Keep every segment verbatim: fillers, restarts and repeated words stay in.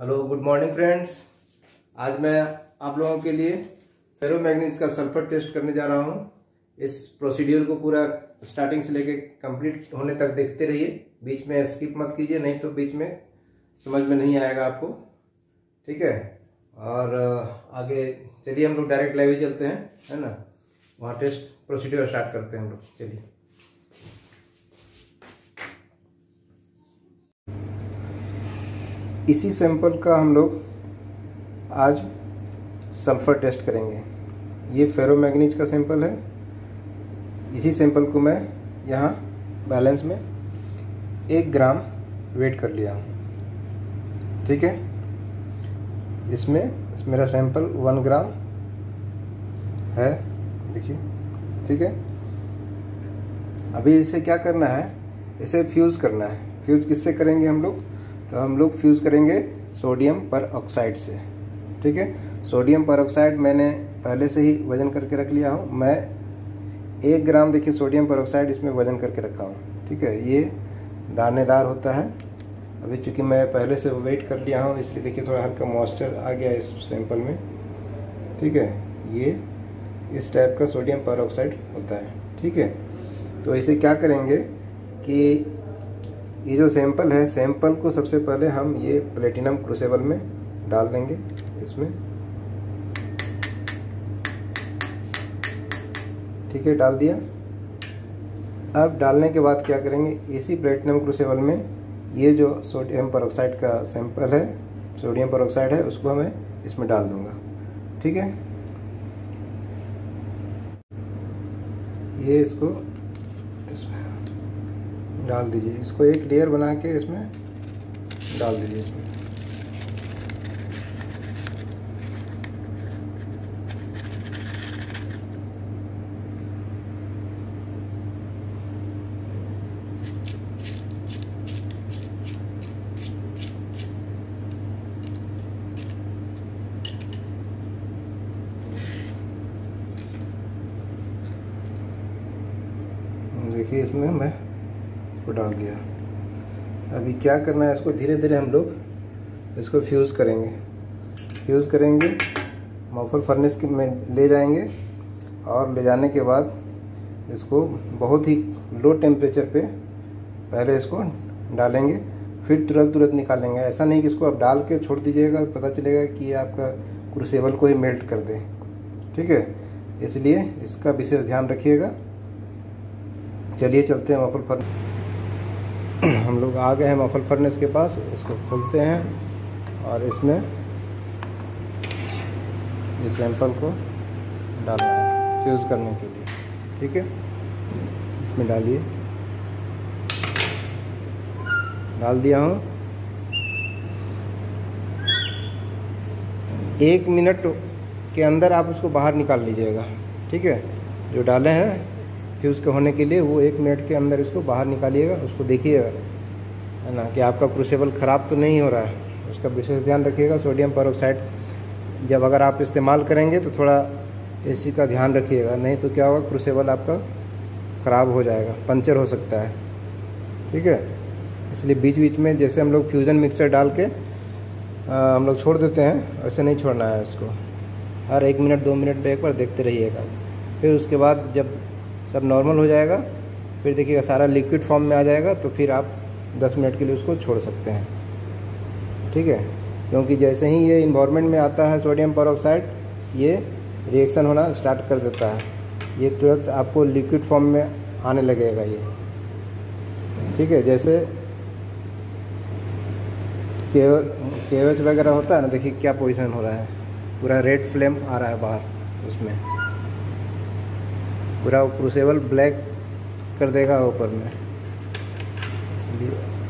Hello good morning friends. आज मैं आप लोगों के लिए फेरोमैग्नीज का सल्फर टेस्ट करने जा रहा हूं। इस प्रोसीड्यूर को पूरा स्टार्टिंग से लेके कंप्लीट होने तक देखते रहिए, बीच में स्किप मत कीजिए, नहीं तो बीच में समझ में नहीं आएगा आपको। ठीक है, और आगे चलिए हम लोग डायरेक्ट लाइव ही चलते हैं, है ना। वहाँ टेस्ट प्रोसीड्यूर स्टार्ट करते हैं हम लोग। चलिए, इसी सैंपल का हम लोग आज सल्फर टेस्ट करेंगे। ये फेरोमैग्नीज का सैंपल है। इसी सैंपल को मैं यहाँ बैलेंस में एक ग्राम वेट कर लिया हूँ। ठीक है, इसमें मेरा सैंपल वन ग्राम है, देखिए। ठीक है, अभी इसे क्या करना है, इसे फ्यूज़ करना है। फ्यूज़ किससे करेंगे हम लोग, तो हम लोग फ्यूज़ करेंगे सोडियम पर ऑक्साइड से। ठीक है, सोडियम पर ऑक्साइड मैंने पहले से ही वज़न करके रख लिया हूँ। मैं एक ग्राम, देखिए, सोडियम पर ऑक्साइड इसमें वज़न करके रखा हूँ। ठीक है, ये दानेदार होता है। अभी चूँकि मैं पहले से वेट कर लिया हूँ, इसलिए देखिए थोड़ा हल्का मॉइस्चर आ गया इस सैंपल में। ठीक है, ये इस टाइप का सोडियम पर ऑक्साइड होता है। ठीक है, तो इसे क्या करेंगे कि ये जो सैंपल है, सैंपल को सबसे पहले हम ये प्लेटिनम क्रूसिबल में डाल देंगे। इसमें ठीक है, डाल दिया। अब डालने के बाद क्या करेंगे, इसी प्लेटिनम क्रूसिबल में ये जो सोडियम परऑक्साइड का सैंपल है, सोडियम परऑक्साइड है, उसको मैं इसमें डाल दूंगा। ठीक है, ये इसको इसमें डाल दीजिए। इसको एक लेयर बना के इसमें डाल दीजिए। इसमें देखिए, इसमें मैं को डाल दिया। अभी क्या करना है, इसको धीरे धीरे हम लोग इसको फ्यूज़ करेंगे। फ्यूज़ करेंगे, मॉफल फर्नेस के में ले जाएंगे, और ले जाने के बाद इसको बहुत ही लो टेम्परेचर पे पहले इसको डालेंगे, फिर तुरंत तुरंत निकालेंगे। ऐसा नहीं कि इसको आप डाल के छोड़ दीजिएगा, पता चलेगा कि ये आपका क्रूसिबल को ही मेल्ट कर दे। ठीक है, इसलिए इसका विशेष ध्यान रखिएगा। चलिए चलते हैं मॉफल फर्नेस। हम लोग आ गए हैं मॉफल फर्नेस के पास। इसको खोलते हैं और इसमें ये सैंपल को डालना है फ्यूज़ करने के लिए। ठीक है, इसमें डालिए। डाल दिया हूँ। एक मिनट के अंदर आप उसको बाहर निकाल लीजिएगा। ठीक है, जो डाले हैं फ्यूज़ के होने के लिए, वो एक मिनट के अंदर इसको बाहर निकालिएगा। उसको देखिएगा, है ना, कि आपका क्रूसिबल ख़राब तो नहीं हो रहा है। उसका विशेष ध्यान रखिएगा। सोडियम परऑक्साइड जब अगर आप इस्तेमाल करेंगे तो थोड़ा इस चीज़ का ध्यान रखिएगा, नहीं तो क्या होगा, क्रूसिबल आपका ख़राब हो जाएगा, पंचर हो सकता है। ठीक है, इसलिए बीच बीच में जैसे हम लोग फ्यूज़न मिक्सर डाल के आ, हम लोग छोड़ देते हैं, वैसे नहीं छोड़ना है उसको। हर एक मिनट दो मिनट में एक बार देखते रहिएगा। फिर उसके बाद जब सब नॉर्मल हो जाएगा, फिर देखिएगा सारा लिक्विड फॉर्म में आ जाएगा, तो फिर आप दस मिनट के लिए उसको छोड़ सकते हैं। ठीक है, क्योंकि जैसे ही ये इन्वायरमेंट में आता है सोडियम परऑक्साइड, ये रिएक्शन होना स्टार्ट कर देता है। ये तुरंत आपको लिक्विड फॉर्म में आने लगेगा ये। ठीक है, जैसे केवेच वगैरह होता है ना, देखिए क्या पोजीशन हो रहा है, पूरा रेड फ्लेम आ रहा है बाहर, उसमें पूरा क्रूसिबल ब्लैक कर देगा ऊपर में। इसलिए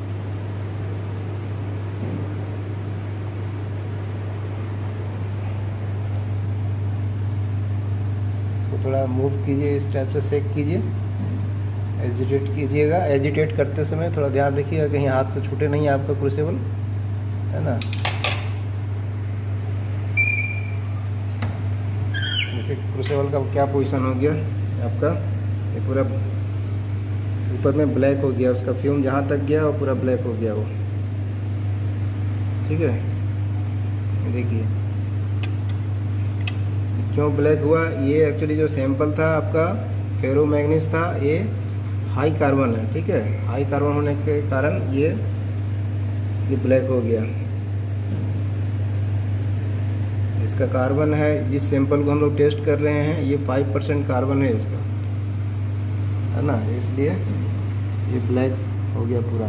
इसको थोड़ा मूव कीजिए, इस टाइप से सेक कीजिए, एजिटेट कीजिएगा। एजिटेट करते समय थोड़ा ध्यान रखिएगा कहीं हाथ से छूटे नहीं आपका क्रूसिबल, है ना। देखिए क्रूसिबल का क्या पोजीशन हो गया आपका, ये पूरा ऊपर में ब्लैक हो गया, उसका फ्यूम जहाँ तक गया वो पूरा ब्लैक हो गया वो। ठीक है, ये देखिए क्यों ब्लैक हुआ। ये एक्चुअली जो सैंपल था आपका फेरोमैग्नीज था, ये हाई कार्बन है, ठीक है। हाई कार्बन होने के कारण ये ये ब्लैक हो गया। इसका कार्बन है, जिस सैंपल को हम लोग टेस्ट कर रहे हैं ये फाइव परसेंट कार्बन है इसका, है ना, इसलिए ये ब्लैक हो गया पूरा।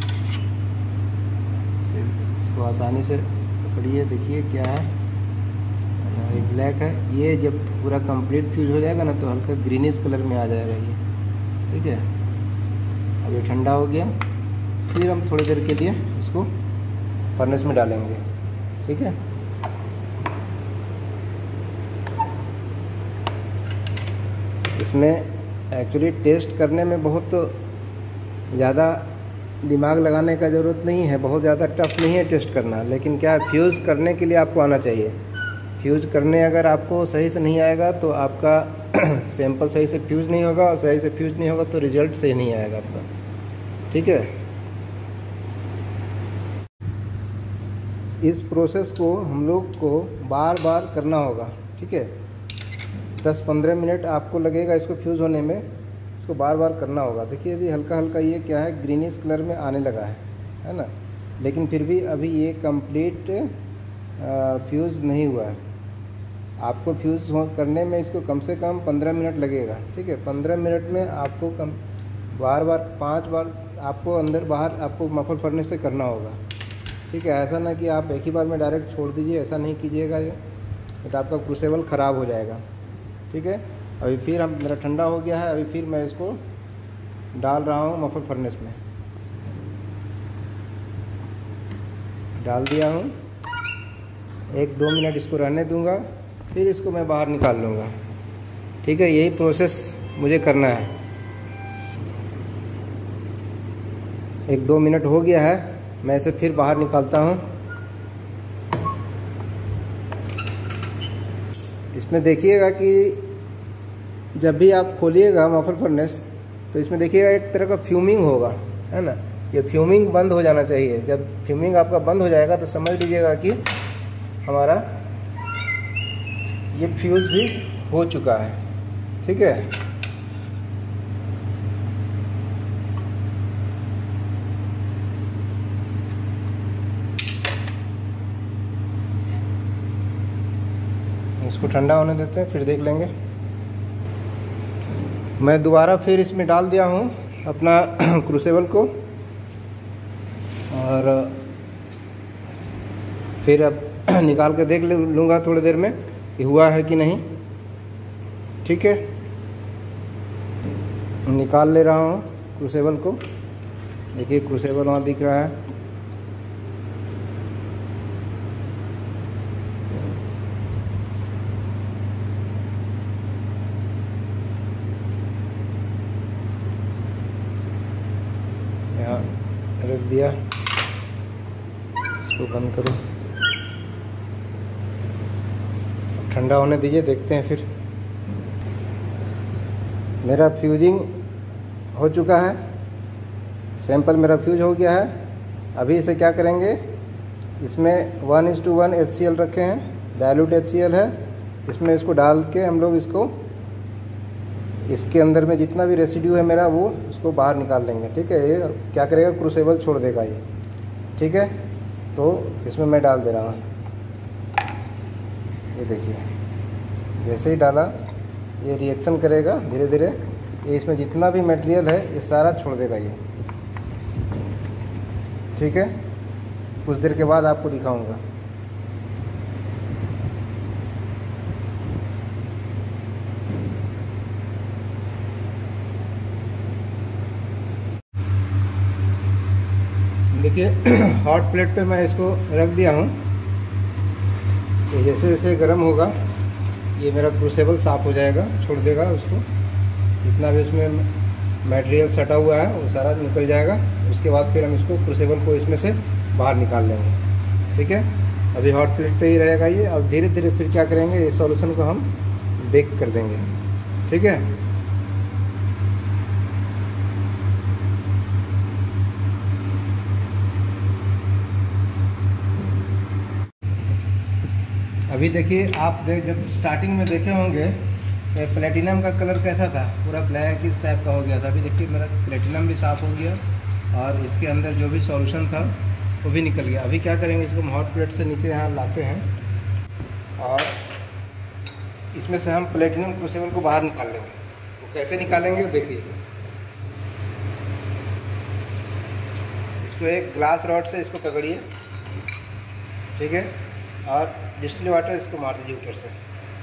इसको आसानी से पकड़िए, देखिए क्या है, ये ब्लैक है। ये जब पूरा कंप्लीट फ्यूज हो जाएगा ना तो हल्का ग्रीनिश कलर में आ जाएगा ये, ठीक है। अब ये ठंडा हो गया, फिर हम थोड़ी देर के लिए इसको फर्नेस में डालेंगे, ठीक है। इसमें एक्चुअली टेस्ट करने में बहुत ज़्यादा दिमाग लगाने का ज़रूरत नहीं है, बहुत ज़्यादा टफ नहीं है टेस्ट करना, लेकिन क्या फ्यूज़ करने के लिए आपको आना चाहिए। फ्यूज़ करने अगर आपको सही से नहीं आएगा तो आपका सैंपल सही से फ्यूज़ नहीं होगा, और सही से फ्यूज़ नहीं होगा तो रिज़ल्ट सही नहीं आएगा आपका, ठीक है। इस प्रोसेस को हम लोग को बार बार करना होगा, ठीक है। दस पंद्रह मिनट आपको लगेगा इसको फ्यूज़ होने में, इसको बार बार करना होगा। देखिए अभी हल्का हल्का ये क्या है, ग्रीनिश कलर में आने लगा है, है ना, लेकिन फिर भी अभी ये कंप्लीट फ्यूज़ नहीं हुआ है। आपको फ्यूज़ करने में इसको कम से कम पंद्रह मिनट लगेगा, ठीक है। पंद्रह मिनट में आपको कम बार बार पाँच बार आपको अंदर बाहर आपको मफल फर्नेस से करना होगा, ठीक है। ऐसा ना कि आप एक ही बार में डायरेक्ट छोड़ दीजिए, ऐसा नहीं कीजिएगा, ये तो आपका क्रूसेबल ख़राब हो जाएगा, ठीक है। अभी फिर हम मेरा ठंडा हो गया है, अभी फिर मैं इसको डाल रहा हूँ मफल फर्नेस में, डाल दिया हूँ। एक दो मिनट इसको रहने दूंगा, फिर इसको मैं बाहर निकाल लूँगा, ठीक है। यही प्रोसेस मुझे करना है। एक दो मिनट हो गया है, मैं इसे फिर बाहर निकालता हूँ। इसमें देखिएगा कि जब भी आप खोलिएगा मफल फर्नेस तो इसमें देखिएगा एक तरह का फ्यूमिंग होगा, है ना। ये फ्यूमिंग बंद हो जाना चाहिए। जब फ्यूमिंग आपका बंद हो जाएगा तो समझ लीजिएगा कि हमारा ये फ्यूज़ भी हो चुका है, ठीक है। इसको ठंडा होने देते हैं, फिर देख लेंगे। मैं दोबारा फिर इसमें डाल दिया हूँ अपना क्रूसेबल को, और फिर अब निकाल के देख लूँगा थोड़ी देर में कि हुआ है कि नहीं, ठीक है। निकाल ले रहा हूँ क्रूसेबल को। देखिए क्रूसेबल वहाँ दिख रहा है। यहाँ रख दिया, इसको बंद करो, ठंडा होने दीजिए, देखते हैं फिर। मेरा फ्यूजिंग हो चुका है, सैंपल मेरा फ्यूज हो गया है। अभी इसे क्या करेंगे, इसमें one is to one H C L रखे हैं, डायलूट एच सी एल है, इसमें इसको डाल के हम लोग इसको इसके अंदर में जितना भी रेसिड्यू है मेरा वो उसको बाहर निकाल लेंगे, ठीक है। ये क्या करेगा, क्रूसेबल छोड़ देगा ये, ठीक है। तो इसमें मैं डाल दे रहा हूँ, ये देखिए जैसे ही डाला ये रिएक्शन करेगा धीरे धीरे, ये इसमें जितना भी मटेरियल है ये सारा छोड़ देगा ये, ठीक है। कुछ देर के बाद आपको दिखाऊंगा। देखिए हॉट प्लेट पे मैं इसको रख दिया हूँ। तो जैसे जैसे गर्म होगा ये मेरा क्रूसेबल साफ़ हो जाएगा, छोड़ देगा उसको, जितना भी इसमें मटेरियल सटा हुआ है वो सारा निकल जाएगा। उसके बाद फिर हम इसको क्रूसेबल को इसमें से बाहर निकाल लेंगे, ठीक है। अभी हॉट प्लेट पे ही रहेगा ये। अब धीरे धीरे फिर क्या करेंगे, इस सॉल्यूशन को हम बेक कर देंगे, ठीक है। अभी देखिए आप देख जब स्टार्टिंग में देखे होंगे तो प्लेटिनम का कलर कैसा था, पूरा ब्लैक इस टाइप का हो गया था। अभी देखिए मेरा प्लेटिनम भी साफ़ हो गया और इसके अंदर जो भी सॉल्यूशन था वो भी निकल गया। अभी क्या करेंगे, इसको हम हॉट प्लेट से नीचे यहाँ लाते हैं और इसमें से हम प्लेटिनम क्रूसिबल को बाहर निकाल लेंगे। तो कैसे निकालेंगे देखिए, इसको एक ग्लास रॉड से इसको पकड़िए, ठीक है, और डिस्टिल वाटर इसको मार दीजिए ऊपर से,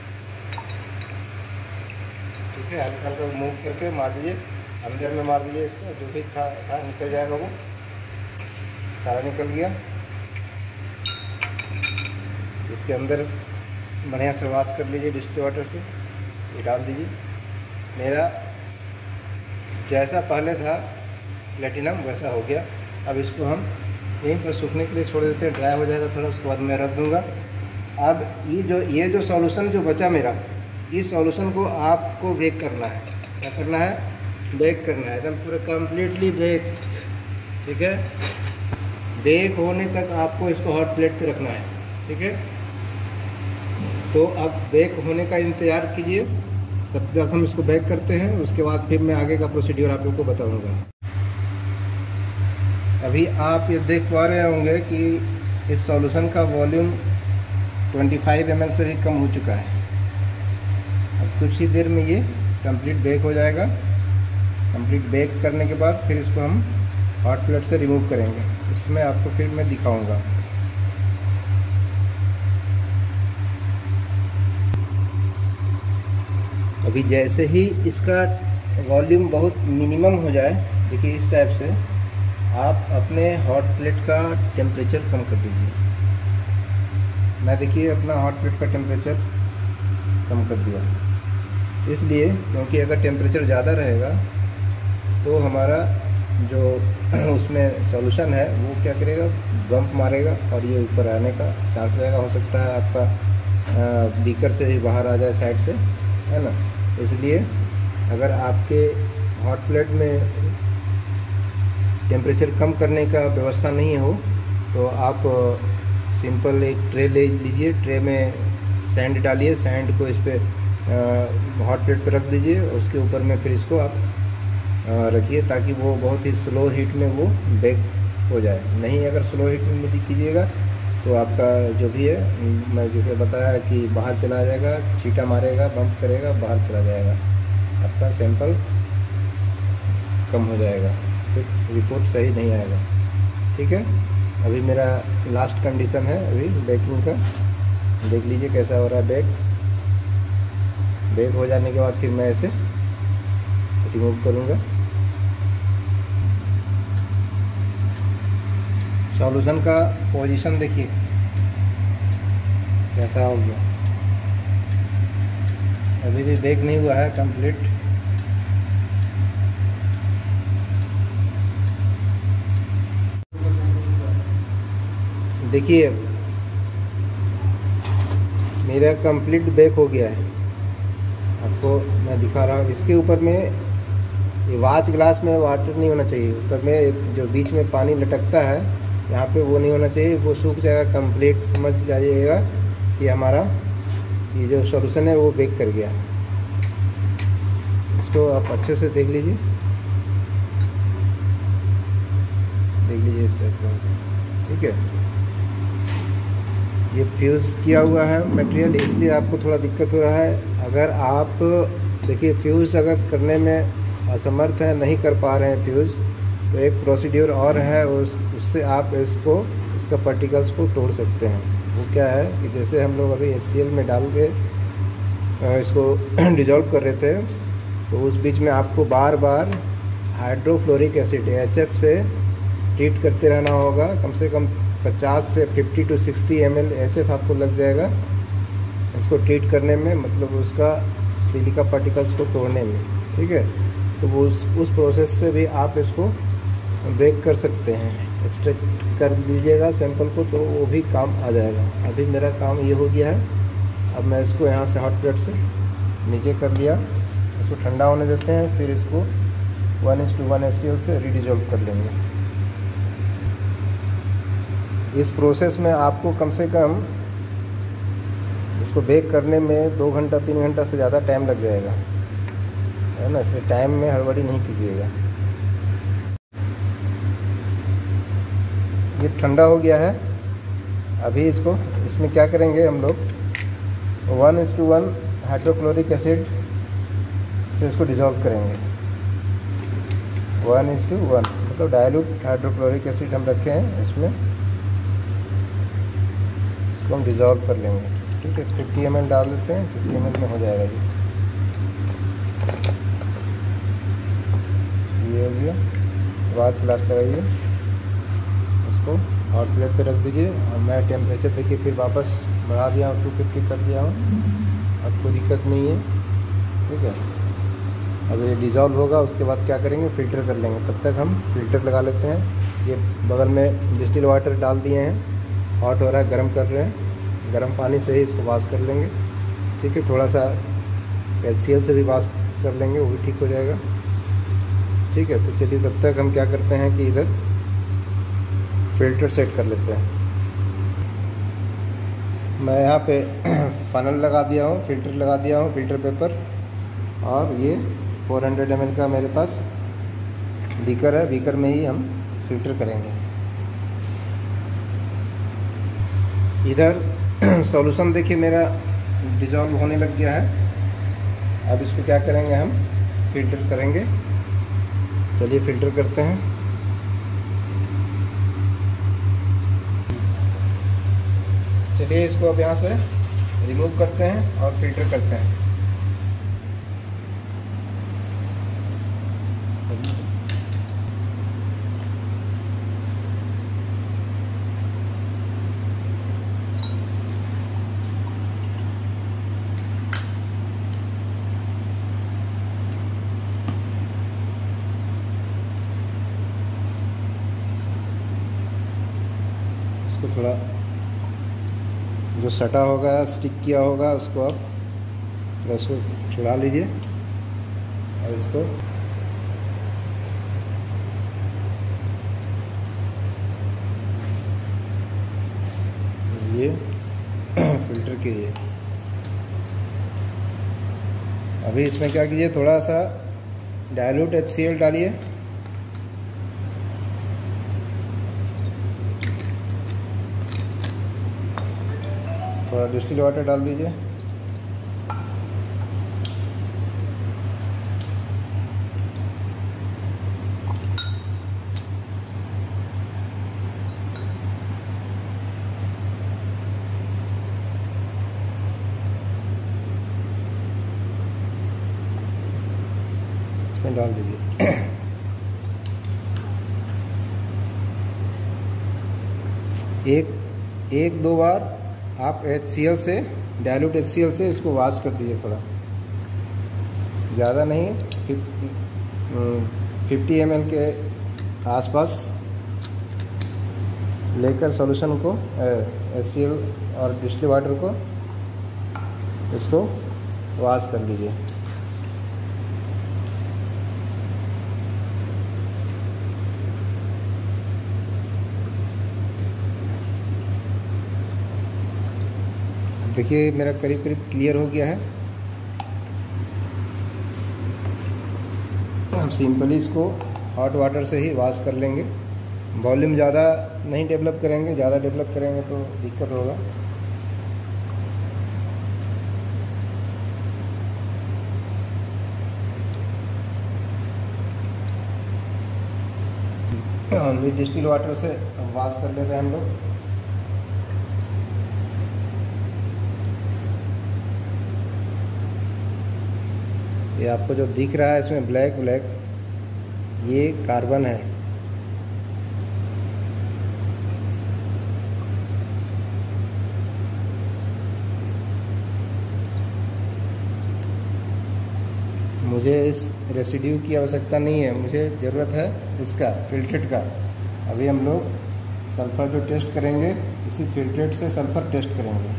ठीक है, हल्का हल्का मूव करके मार दीजिए, अंदर में मार दीजिए इसको, जो भी था, था निकल जाएगा, वो सारा निकल गया। इसके अंदर बढ़िया से वॉश कर लीजिए डिस्टिल वाटर से, ये डाल दीजिए। मेरा जैसा पहले था प्लेटिनम वैसा हो गया। अब इसको हम यहीं पर सूखने के लिए छोड़ देते हैं, ड्राई हो जाएगा थोड़ा, उसके बाद मैं रख दूंगा। अब ये जो ये जो सॉल्यूशन जो बचा मेरा, इस सॉल्यूशन को आपको बेक करना है। क्या करना है, बेक करना है, एकदम पूरा कम्प्लीटली बेक, ठीक है। बेक होने तक आपको इसको हॉट प्लेट पे रखना है, ठीक है। तो अब बेक होने का इंतज़ार कीजिए, तब तक हम इसको बेक करते हैं, उसके बाद फिर मैं आगे का प्रोसीड्यूर आप लोग को बताऊँगा। अभी आप ये देख पा रहे होंगे कि इस सॉल्यूशन का वॉल्यूम पच्चीस एम एल से भी कम हो चुका है। अब कुछ ही देर में ये कंप्लीट बेक हो जाएगा। कंप्लीट बेक करने के बाद फिर इसको हम हॉट प्लेट से रिमूव करेंगे, उसमें आपको फिर मैं दिखाऊंगा। अभी जैसे ही इसका वॉल्यूम बहुत मिनिमम हो जाए, देखिए इस टाइप से, आप अपने हॉट प्लेट का टेम्परेचर कम कर दीजिए। मैं देखिए अपना हॉट प्लेट का टेम्परेचर कम कर दिया, इसलिए क्योंकि अगर टेम्परेचर ज़्यादा रहेगा तो हमारा जो उसमें सॉल्यूशन है वो क्या करेगा, बम्प मारेगा और ये ऊपर आने का चांस रहेगा। हो सकता है आपका बीकर से ही बाहर आ जाए साइड से, है ना। इसलिए अगर आपके हॉट प्लेट में टेम्परेचर कम करने का व्यवस्था नहीं हो तो आप सिंपल एक ट्रे ले लीजिए, ट्रे में सैंड डालिए, सैंड को इस पर हॉट प्लेट पर रख दीजिए, उसके ऊपर में फिर इसको आप रखिए ताकि वो बहुत ही स्लो हीट में वो बेक हो जाए। नहीं अगर स्लो हीट में यदि कीजिएगा तो आपका जो भी है, मैं जैसे बताया कि बाहर चला जाएगा, छींटा मारेगा, बम्प करेगा, बाहर चला जाएगा, आपका सैंपल कम हो जाएगा, फिर रिपोर्ट सही नहीं आएगा, ठीक है। अभी मेरा लास्ट कंडीशन है अभी बेकिंग का, देख लीजिए कैसा हो रहा है बेक। बेक हो जाने के बाद फिर मैं इसे रिमूव करूँगा। सॉल्यूशन का पोजीशन देखिए कैसा हो गया, अभी भी बेक नहीं हुआ है कंप्लीट। देखिए मेरा कंप्लीट बेक हो गया है, आपको मैं दिखा रहा हूँ। इसके ऊपर में ये वाच ग्लास में वाटर नहीं होना चाहिए, ऊपर में जो बीच में पानी लटकता है यहाँ पे वो नहीं होना चाहिए, वो सूख जाएगा कंप्लीट। समझ जाइएगा कि हमारा ये जो सॉल्यूशन है वो बेक कर गया। इसको आप अच्छे से देख लीजिए, देख लीजिए इस टाइप का, ठीक है। ये फ्यूज़ किया हुआ है मटेरियल, इसलिए आपको थोड़ा दिक्कत हो रहा है। अगर आप देखिए फ्यूज़ अगर करने में असमर्थ हैं, नहीं कर पा रहे हैं फ्यूज़, तो एक प्रोसीड्यूर और है, उस उससे आप इसको इसका पार्टिकल्स को तोड़ सकते हैं। वो क्या है कि जैसे हम लोग अभी एच सी एल में डाल के इसको डिजॉल्व कर रहे थे, तो उस बीच में आपको बार बार हाइड्रोफ्लोरिक एसिड एच एफ से ट्रीट करते रहना होगा। कम से कम पचास से पचास टू साठ एम एल एच एफ आपको लग जाएगा इसको ट्रीट करने में, मतलब उसका सिलिका पार्टिकल्स को तोड़ने में, ठीक है। तो वो उस उस प्रोसेस से भी आप इसको ब्रेक कर सकते हैं, एक्सट्रैक्ट कर दीजिएगा सैंपल को, तो वो भी काम आ जाएगा। अभी मेरा काम ये हो गया है। अब मैं इसको यहाँ से हॉट प्लेट से नीचे कर लिया, इसको ठंडा होने देते हैं, फिर इसको one is to one H C L से रीडिजॉल्व कर लेंगे। इस प्रोसेस में आपको कम से कम इसको बेक करने में दो घंटा तीन घंटा से ज़्यादा टाइम लग जाएगा, है ना, इसलिए टाइम में हड़बड़ी नहीं कीजिएगा। ये ठंडा हो गया है। अभी इसको इसमें क्या करेंगे हम लोग, one is to one hydrochloric acid से इसको डिज़ोल्व करेंगे। वन इस टू वन मतलब डायलूट हाइड्रोक्लोरिक एसिड हम रखे हैं इसमें, इसको हम डिज़ोल्व कर लेंगे। ठीक है, फिफ्टी एम एल डाल देते हैं, फिफ्टी एम एल में हो जाएगा ये। ये हो गया। बाद ग्लास लगाइए, इसको हॉट प्लेट पे रख दीजिए और मैं टेम्परेचर देखिए फिर वापस बढ़ा दिया हूँ, टू फिफ्टी कर दिया हूँ, अब कोई दिक्कत नहीं है। ठीक है, अब ये डिज़ोल्व होगा, उसके बाद क्या करेंगे, फ़िल्टर कर लेंगे। तब तक हम फ़िल्टर लगा लेते हैं। ये बगल में डिस्टिल वाटर डाल दिए हैं, हॉट हो रहा है, गर्म कर रहे हैं, गर्म पानी से ही इसको वॉश कर लेंगे। ठीक है, थोड़ा सा एच सी एल से भी वॉश कर लेंगे, वो भी ठीक हो जाएगा। ठीक है, तो चलिए तब तक हम क्या करते हैं कि इधर फ़िल्टर सेट कर लेते हैं। मैं यहाँ पे फनल लगा दिया हूँ, फ़िल्टर लगा दिया हूँ, फ़िल्टर पेपर, और ये फोर हंड्रेड एम एल का मेरे पास बीकर है, बीकर में ही हम फ़िल्टर करेंगे। इधर सॉल्यूशन देखिए मेरा डिज़ोल्व होने लग गया है। अब इसको क्या करेंगे, हम फ़िल्टर करेंगे। चलिए फ़िल्टर करते हैं। चलिए इसको अब यहाँ से रिमूव करते हैं और फ़िल्टर करते हैं। इसको थोड़ा जो सटा होगा, स्टिक किया होगा, उसको आप थोड़ा इसको छुड़ा लीजिए और इसको ये फ़िल्टर कीजिए। अभी इसमें क्या कीजिए, थोड़ा सा डायलूट एच सी एल डालिए, थोड़ा डिस्टिल वाटर डाल दीजिए, इसमें डाल दीजिए। एक एक दो बार आप एच सी एल से, डायलूट एच सी एल से इसको वॉश कर दीजिए, थोड़ा ज़्यादा नहीं, फिफ्टी एम एल के आसपास लेकर सॉल्यूशन को, एच सी एल और डिस्टिल वाटर को, इसको वॉश कर लीजिए। देखिए मेरा करीब करीब क्लियर हो गया है। हम सिंपली इसको हॉट वाटर से ही वॉश कर लेंगे। वॉल्यूम ज़्यादा नहीं डेवलप करेंगे, ज़्यादा डेवलप करेंगे तो दिक्कत होगा। डिस्टिल वाटर से वॉश कर ले रहे हैं हम लोग। ये आपको जो दिख रहा है इसमें ब्लैक ब्लैक, ये कार्बन है। मुझे इस रेसिड्यू की आवश्यकता नहीं है, मुझे ज़रूरत है इसका, फिल्ट्रेट का। अभी हम लोग सल्फ़र जो टेस्ट करेंगे, इसी फिल्ट्रेट से सल्फ़र टेस्ट करेंगे।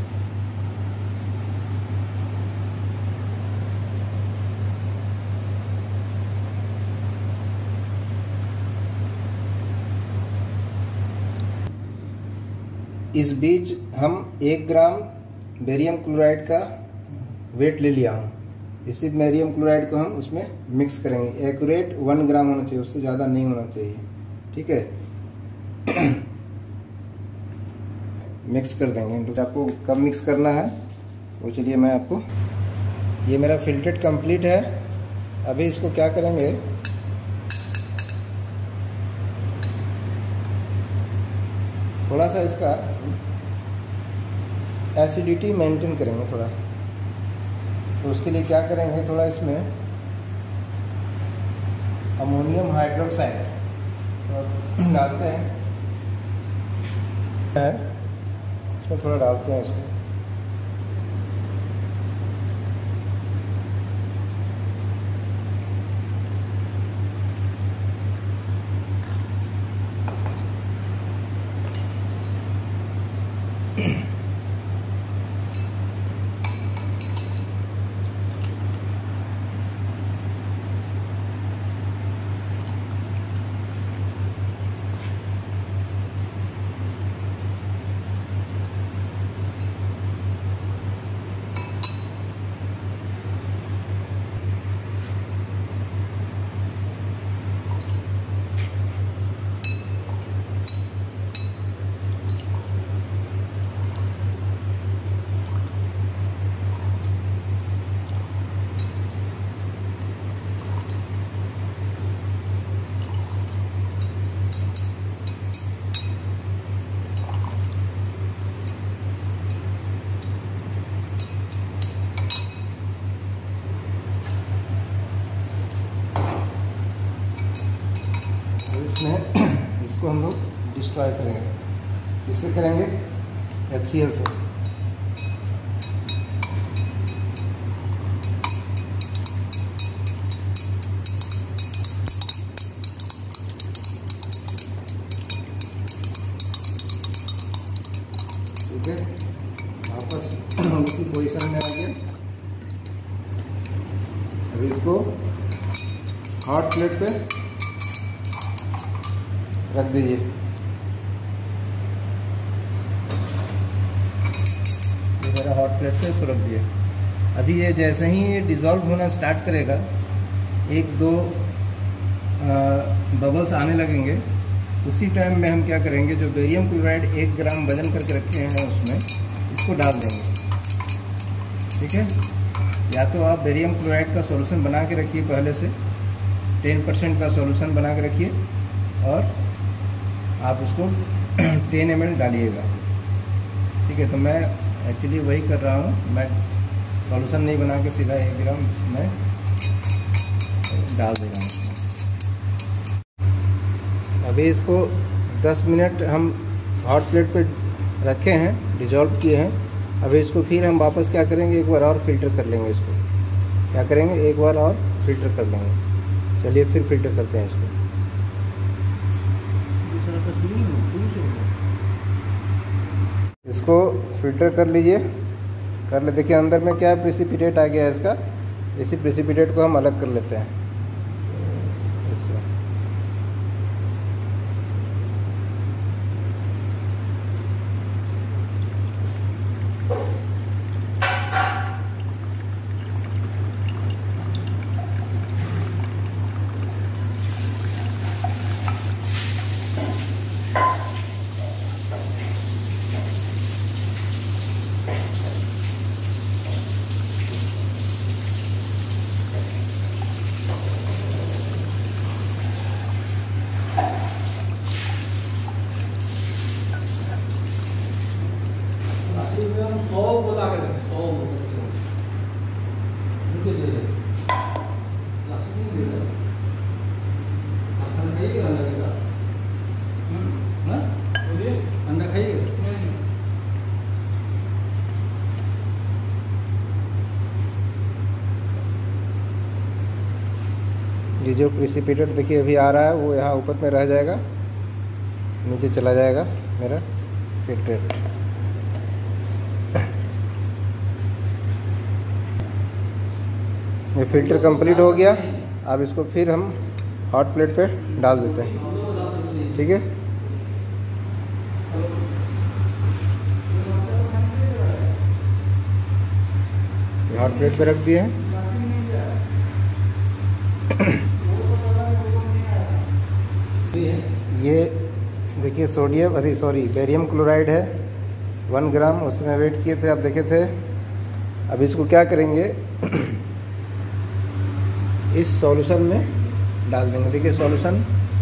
इस बीच हम एक ग्राम बेरियम क्लोराइड का वेट ले लिया हूँ। इसी बेरियम क्लोराइड को हम उसमें मिक्स करेंगे। एक्यूरेट वन ग्राम होना चाहिए, उससे ज़्यादा नहीं होना चाहिए, ठीक है। मिक्स कर देंगे। तो आपको कब मिक्स करना है वो चलिए मैं आपको, ये मेरा फिल्टर्ड कंप्लीट है। अभी इसको क्या करेंगे, थोड़ा सा इसका एसिडिटी मेंटेन करेंगे थोड़ा। तो उसके लिए क्या करेंगे, थोड़ा इसमें अमोनियम हाइड्रोक्साइड डालते हैं, इसमें थोड़ा डालते हैं इसको। इसको हम लोग डिस्ट्रॉय करेंगे। इससे करेंगे एच सी एल से। ठीक है, वापस उसी पोजीशन में आ गया। अभी इसको हॉट प्लेट पे रख दीजिए। ये मेरा हॉट प्लेट पे इसको रख दिया। अभी ये जैसे ही ये डिज़ोल्व होना स्टार्ट करेगा, एक दो बबल्स आने लगेंगे, उसी टाइम में हम क्या करेंगे, जो बेरियम क्लोराइड एक ग्राम वजन करके रखे हैं उसमें इसको डाल देंगे। ठीक है, या तो आप बेरियम क्लोराइड का सॉल्यूशन बना के रखिए पहले से, टेन परसेंट का सॉल्यूशन बना के रखिए और आप उसको टेन एम एल डालिएगा। ठीक है, तो मैं एक्चुअली वही कर रहा हूँ, मैं सॉल्यूशन नहीं बना के सीधा एक ग्राम मैं डाल दे रहा हूँ। अभी इसको दस मिनट हम हॉट प्लेट पे रखे हैं, डिजॉल्व किए हैं। अभी इसको फिर हम वापस क्या करेंगे, एक बार और फिल्टर कर लेंगे। इसको क्या करेंगे, एक बार और फिल्टर कर लेंगे। चलिए फिर फिल्टर करते हैं इसको। इसको फिल्टर कर लीजिए, कर ले। देखिए अंदर में क्या प्रेसिपिटेट आ गया है इसका। इसी प्रेसिपिटेट को हम अलग कर लेते हैं इससे। सौ बोला के सौ अंडा खाइएगा। ये जो प्रेसिपिटेट देखिए अभी आ रहा है, वो यहाँ ऊपर में रह जाएगा, नीचे चला जाएगा मेरा फिल्ट्रेट। ये फिल्टर कंप्लीट हो गया। अब इसको फिर हम हॉट प्लेट पे डाल देते हैं। ठीक है, हॉट प्लेट पे रख दिए हैं। ये देखिए सोडियम अरे सॉरी बेरियम क्लोराइड है वन ग्राम, उसमें वेट किए थे आप देखे थे। अब इसको क्या करेंगे इस सॉल्यूशन में डाल देंगे। देखिए सॉल्यूशन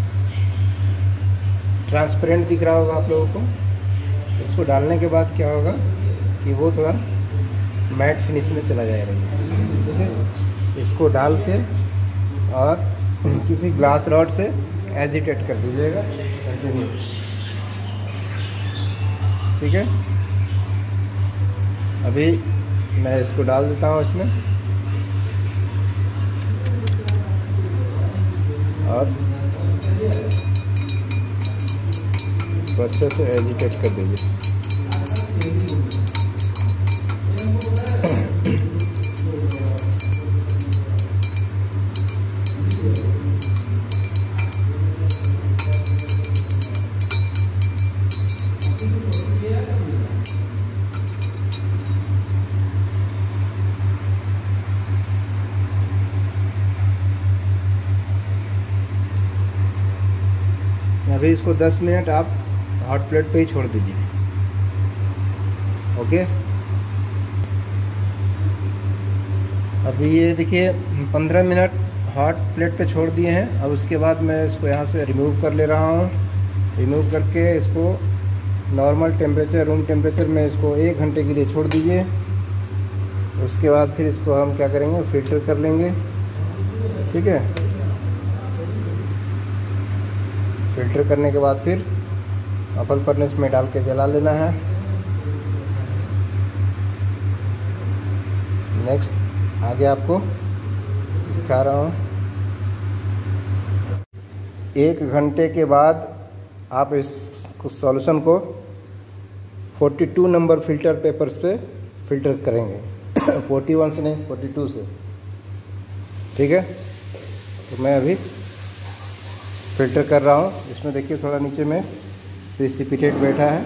ट्रांसपेरेंट दिख रहा होगा आप लोगों को। इसको डालने के बाद क्या होगा कि वो थोड़ा मैट फिनिश में चला जाएगा। ठीक है, इसको डाल के और किसी ग्लास रॉड से एजिटेट कर दीजिएगा। ठीक है, अभी मैं इसको डाल देता हूँ इसमें और इसको अच्छे से एजिटेट कर दीजिए। अभी इसको दस मिनट आप हॉट प्लेट पे ही छोड़ दीजिए। ओके, अभी ये देखिए पंद्रह मिनट हॉट प्लेट पे छोड़ दिए हैं। अब उसके बाद मैं इसको यहाँ से रिमूव कर ले रहा हूँ। रिमूव करके इसको नॉर्मल टेम्परेचर रूम टेम्परेचर में इसको एक घंटे के लिए छोड़ दीजिए। उसके बाद फिर इसको हम क्या करेंगे, फिल्टर कर लेंगे। ठीक है, फिल्टर करने के बाद फिर अपल फर्नेस में डाल के जला लेना है। नेक्स्ट आगे आपको दिखा रहा हूँ। एक घंटे के बाद आप इस सॉल्यूशन को बयालीस नंबर फिल्टर पेपर्स पे फिल्टर करेंगे। इकतालीस से नहीं, बयालीस से। ठीक है, तो मैं अभी फिल्टर कर रहा हूँ। इसमें देखिए थोड़ा नीचे में प्रिसिपिटेट बैठा है,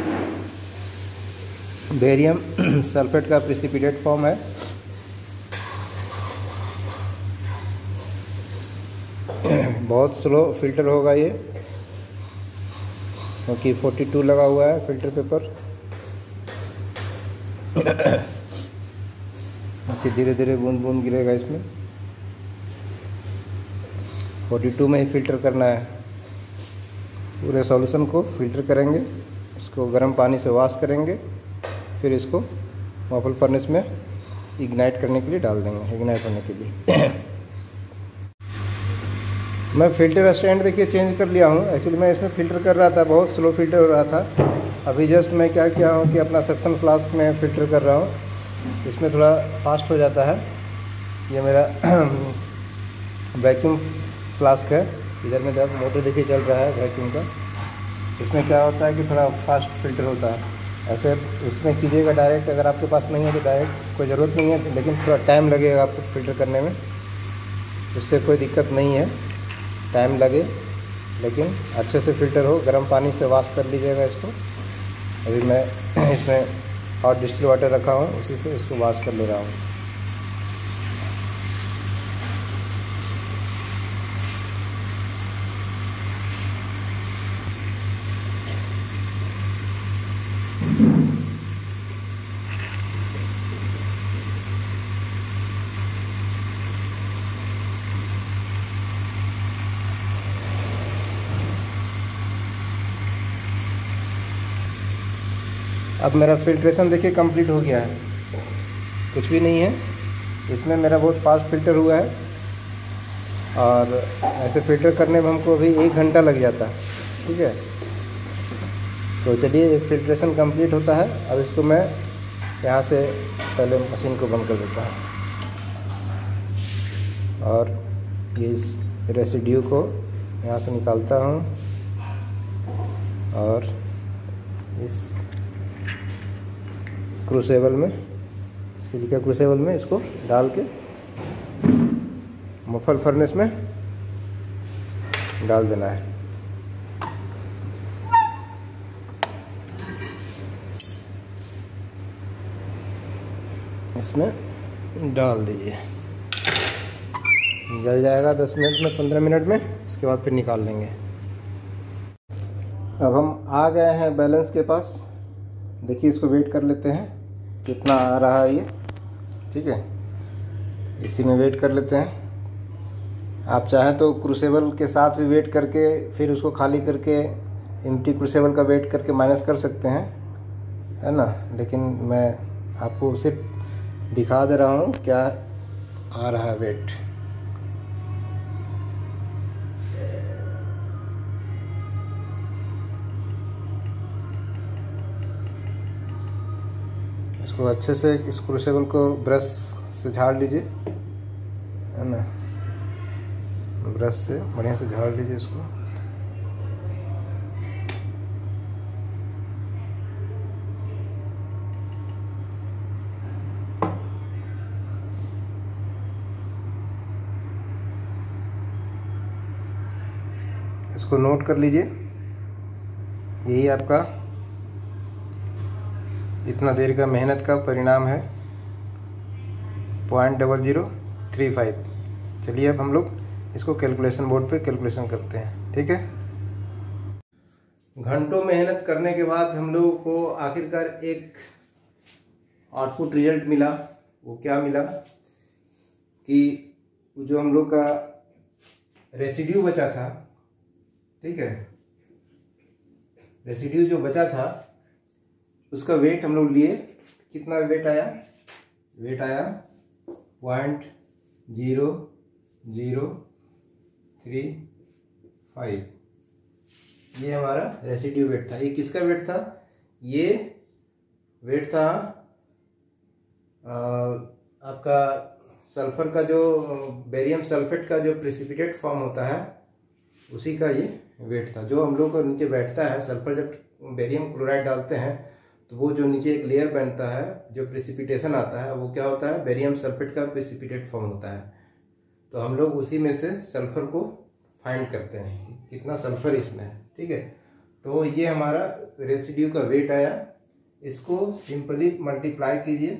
बेरियम सल्फेट का प्रिसिपिटेट फॉर्म है। बहुत स्लो फिल्टर होगा ये, क्योंकि बयालीस लगा हुआ है फिल्टर पेपर। धीरे धीरे बूंद बूंद गिरेगा इसमें। बयालीस में ही फिल्टर करना है। पूरे सॉल्यूशन को फिल्टर करेंगे, इसको गर्म पानी से वॉश करेंगे, फिर इसको मॉपल फर्नेस में इग्नाइट करने के लिए डाल देंगे, इग्नाइट होने के लिए। मैं फिल्टर स्टैंड देखिए चेंज कर लिया हूँ। एक्चुअली मैं इसमें फ़िल्टर कर रहा था, बहुत स्लो फिल्टर हो रहा था। अभी जस्ट मैं क्या किया हूँ कि अपना सक्शन फ्लास्क में फ़िल्टर कर रहा हूँ। इसमें थोड़ा फास्ट हो जाता है। ये मेरा वैक्यूम फ्लास्क है। इधर में जब मोटर देखिए चल रहा है वैक्यूम का। इसमें क्या होता है कि थोड़ा फास्ट फिल्टर होता है। ऐसे उसमें कीजिएगा डायरेक्ट, अगर आपके पास नहीं है तो डायरेक्ट कोई ज़रूरत नहीं है, लेकिन थोड़ा टाइम लगेगा आपको फिल्टर करने में। उससे कोई दिक्कत नहीं है, टाइम लगे लेकिन अच्छे से फ़िल्टर हो। गर्म पानी से वॉश कर लीजिएगा इसको। अभी मैं इसमें हॉट डिस्टिल वाटर रखा हूँ, उसी से इसको वॉश कर ले रहा हूँ। अब मेरा फिल्ट्रेशन देखिए कंप्लीट हो गया है, कुछ भी नहीं है इसमें। मेरा बहुत फास्ट फिल्टर हुआ है और ऐसे फिल्टर करने में हमको अभी एक घंटा लग जाता है। ठीक है, तो चलिए फिल्ट्रेशन कंप्लीट होता है। अब इसको मैं यहाँ से पहले मशीन को बंद कर देता हूँ और ये इस रेसिड्यू को यहाँ से निकालता हूँ और इस क्रूसेबल में, सिलिका क्रूसेबल में इसको डाल के मफल फर्नेस में डाल देना है। इसमें डाल दीजिए, जल जाएगा दस मिनट में, पंद्रह मिनट में, उसके बाद फिर निकाल लेंगे। अब हम आ गए हैं बैलेंस के पास। देखिए इसको वेट कर लेते हैं कितना आ रहा है ये। ठीक है, इसी में वेट कर लेते हैं। आप चाहें तो क्रूसेबल के साथ भी वेट करके फिर उसको खाली करके एम्प्टी क्रूसेबल का वेट करके माइनस कर सकते हैं, है ना। लेकिन मैं आपको सिर्फ दिखा दे रहा हूँ क्या आ रहा है वेट। इसको अच्छे से इस क्रूसेबल को ब्रश से झाड़ लीजिए, है ना। ब्रश से बढ़िया से झाड़ लीजिए इसको। इसको नोट कर लीजिए, यही आपका इतना देर का मेहनत का परिणाम है, point double zero three five. चलिए अब हम लोग इसको कैलकुलेशन बोर्ड पे कैलकुलेशन करते हैं। ठीक है, घंटों मेहनत करने के बाद हम लोगों को आखिरकार एक आउटपुट रिजल्ट मिला। वो क्या मिला कि जो हम लोग का रेसिड्यू बचा था, ठीक है, रेसिड्यू जो बचा था उसका वेट हम लोग लिए। कितना वेट आया? वेट आया point zero zero three five. ये हमारा रेसिड्यू वेट था। ये किसका वेट था? ये वेट था आ, आपका सल्फर का, जो बेरियम सल्फेट का जो प्रेसिपिटेट फॉर्म होता है उसी का ये वेट था। जो हम लोग को नीचे बैठता है, सल्फर जब बेरियम क्लोराइड डालते हैं तो वो जो नीचे एक लेयर बनता है, जो प्रेसिपिटेशन आता है, वो क्या होता है? बेरियम सल्फेट का प्रेसिपिटेट फॉर्म होता है। तो हम लोग उसी में से सल्फर को फाइंड करते हैं, कितना सल्फर इसमें है। ठीक है, तो ये हमारा रेसिड्यू का वेट आया। इसको सिंपली मल्टीप्लाई कीजिए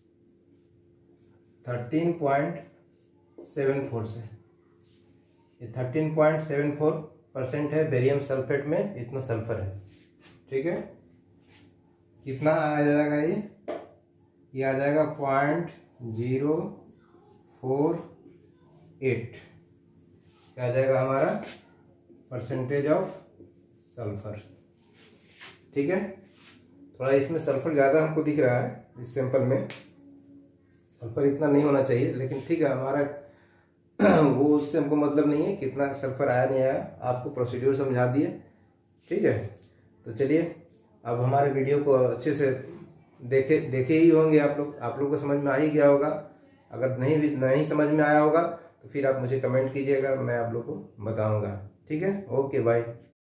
थर्टीन पॉइंट सेवन फोर से। ये thirteen point seven four percent है बेरियम सल्फेट में, इतना सल्फर है। ठीक है, कितना आ जाएगा ये? ये आ जाएगा पॉइंट जीरो फोर एट। क्या आ जाएगा हमारा? Percentage of sulphur. ठीक है, थोड़ा इसमें सल्फर ज़्यादा हमको दिख रहा है इस सैंपल में। सल्फर इतना नहीं होना चाहिए, लेकिन ठीक है, हमारा वो उससे हमको मतलब नहीं है कितना सल्फर आया नहीं आया। आपको प्रोसीड्यूर समझा दिए। ठीक है, तो चलिए अब हमारे वीडियो को अच्छे से देखे देखे ही होंगे आप लोग। आप लोग को समझ में आ ही गया होगा। अगर नहीं भी नहीं समझ में आया होगा तो फिर आप मुझे कमेंट कीजिएगा, मैं आप लोग को बताऊंगा। ठीक है, ओके बाय।